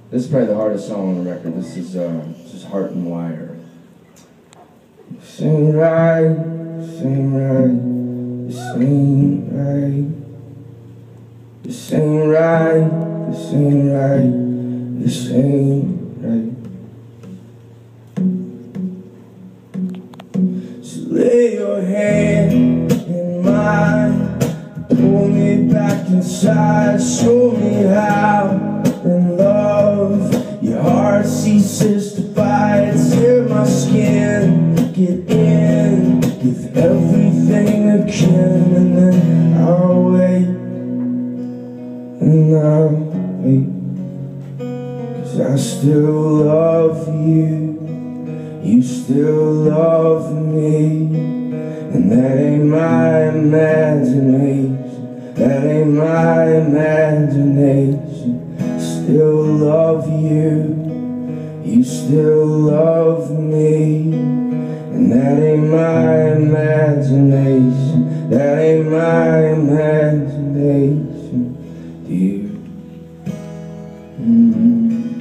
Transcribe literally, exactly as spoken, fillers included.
This is probably the hardest song on the record. This is uh, this is Heart and Wire. This ain't right, this ain't right, this ain't right. This ain't right, this ain't right, this ain't right. So lay your hand in mine, pull me back inside, show me how. And love, your heart ceases to bite, tear my skin, get in, give everything I can, and then I'll wait, and I'll wait, 'cause I still love you, you still love me, and that ain't my imagination, that ain't my imagination. Still love you, you still love me, and that ain't my imagination, that ain't my imagination, dear. Mm-hmm.